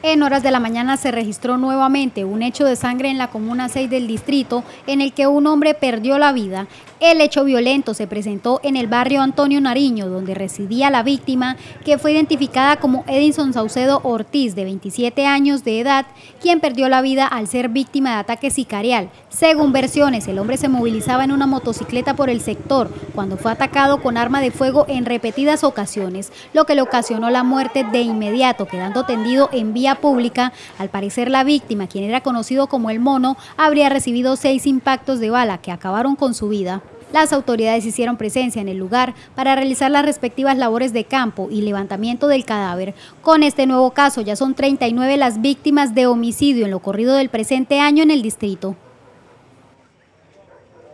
En horas de la mañana se registró nuevamente un hecho de sangre en la Comuna 6 del distrito en el que un hombre perdió la vida. El hecho violento se presentó en el barrio Antonio Nariño, donde residía la víctima, que fue identificada como Edinson Saucedo Ortiz, de 27 años de edad, quien perdió la vida al ser víctima de ataque sicarial. Según versiones, el hombre se movilizaba en una motocicleta por el sector cuando fue atacado con arma de fuego en repetidas ocasiones, lo que le ocasionó la muerte de inmediato, quedando tendido en vía pública. Al parecer, la víctima, quien era conocido como el Mono, habría recibido 6 impactos de bala que acabaron con su vida. Las autoridades hicieron presencia en el lugar para realizar las respectivas labores de campo y levantamiento del cadáver. Con este nuevo caso ya son 39 las víctimas de homicidio en lo corrido del presente año en el distrito.